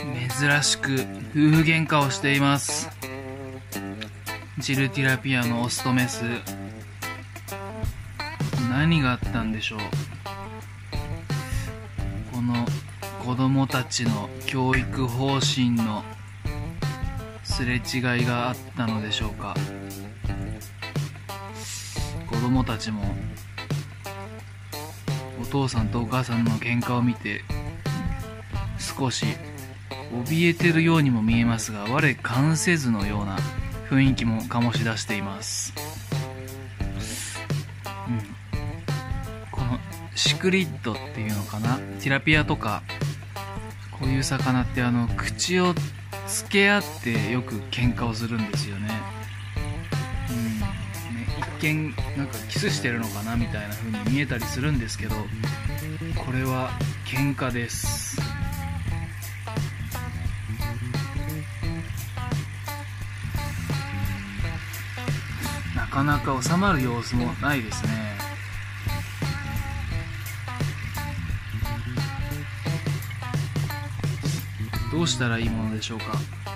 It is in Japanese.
珍しく夫婦喧嘩をしています。ジルティラピアのオスとメス、何があったんでしょう。この子供たちの教育方針のすれ違いがあったのでしょうか。子供たちもお父さんとお母さんの喧嘩を見て少し怯えてるようにも見えますが、我関せずのような雰囲気も醸し出しています。このシクリッドっていうのかな、ティラピアとかこういう魚って口をつけ合ってよく喧嘩をするんですよね。一見なんかキスしてるのかなみたいな風に見えたりするんですけど、これは喧嘩です。なかなか収まる様子もないですね。どうしたらいいものでしょうか。